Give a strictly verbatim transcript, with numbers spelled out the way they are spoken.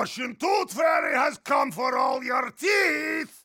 Russian Tooth Fairy has come for all your teeth!